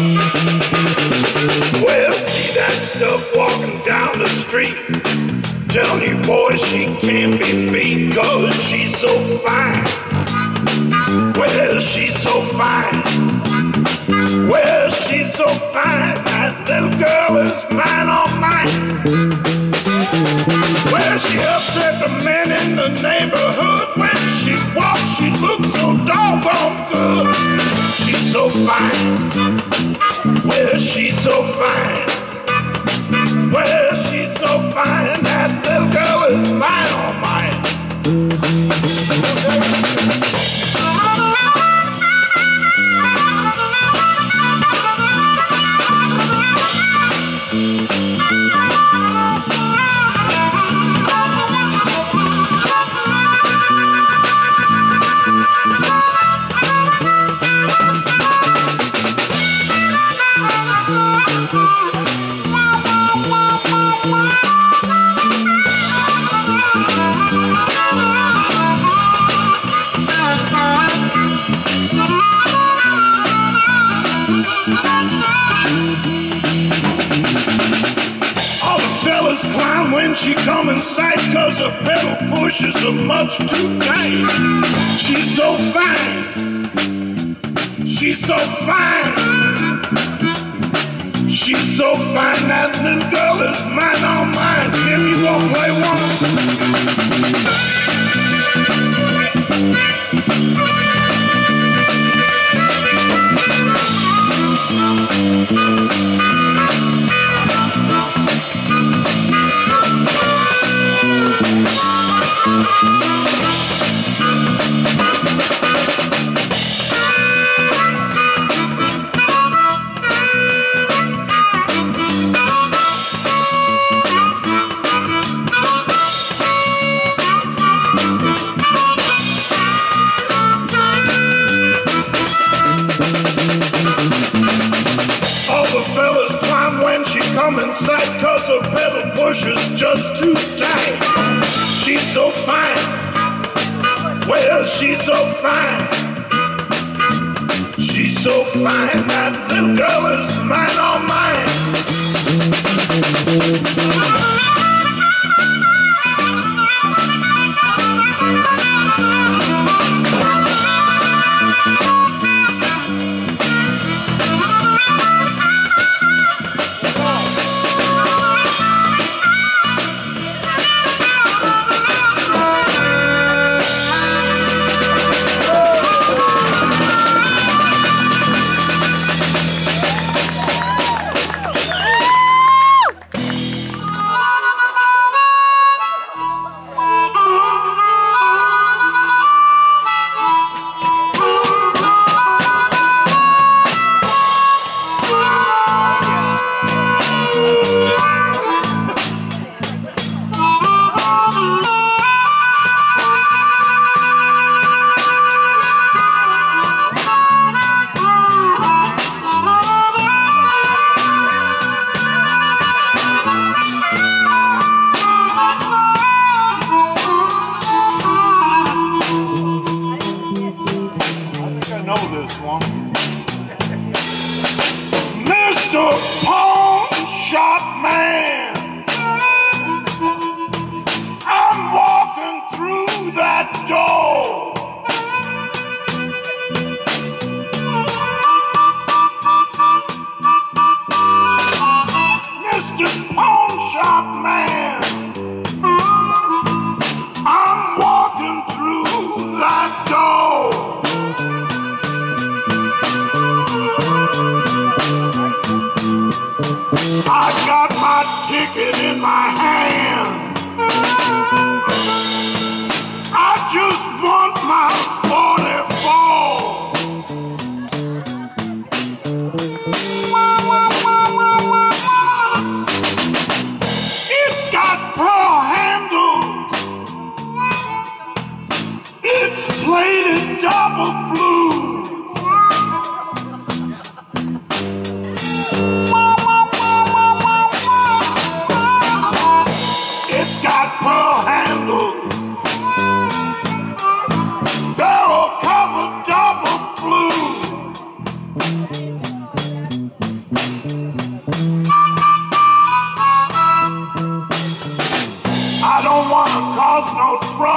Well, see that stuff walking down the street. Telling you boys she can't be beat, 'cause she's so fine. Well, she's so fine. Well, she's so fine. That little girl is mine, all mine. Well, she upset the men in the neighborhood. When she walks, she looks so doggone good. She's so fine. Well, she's so fine. Well, she's so fine. That little girl is mine, all mine. When she come in sight, 'cause her pedal pushes are much too tight. She's so fine. She's so fine. She's so fine. That little girl is mine, all mine. Kim, you gonna play one? Inside, 'cause her pedal pusher's just too tight. She's so fine. Well, she's so fine. She's so fine. That little girl is mine, all mine.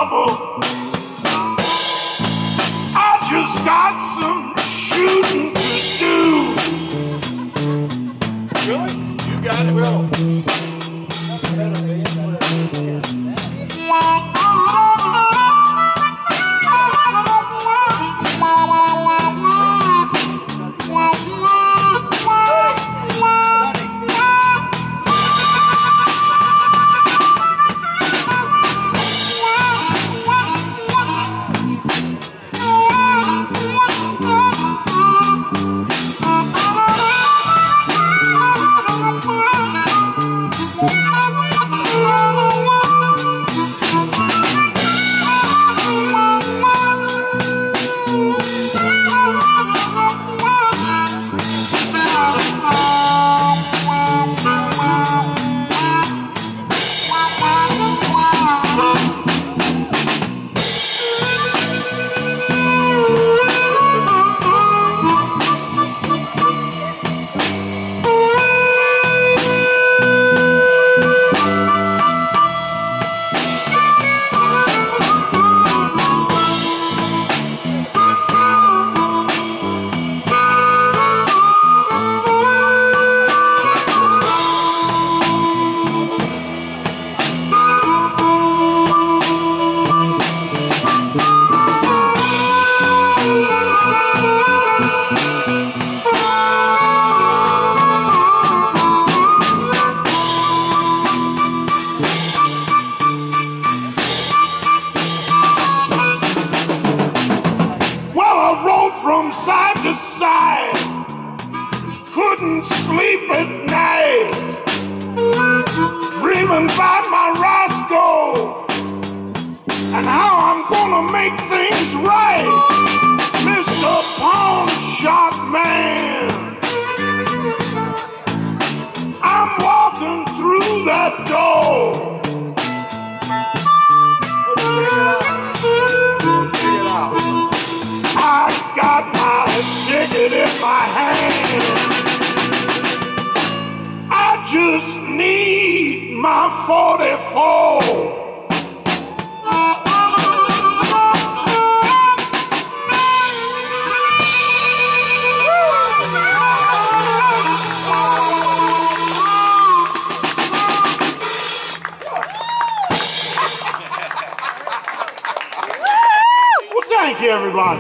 trouble. I just got some shooting to do. Really? You got it, Will. Thank you, everybody.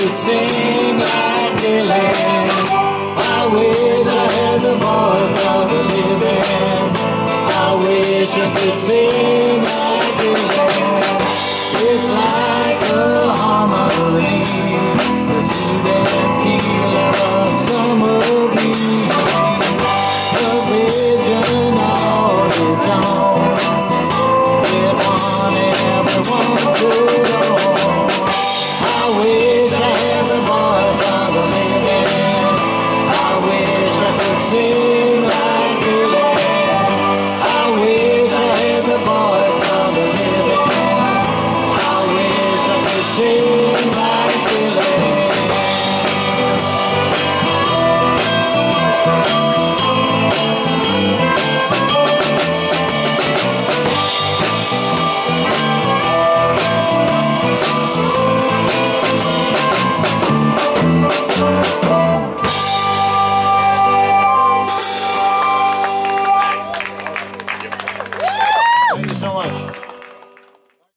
could sing like Dylan. I wish I had the voice of the living. I wish I could sing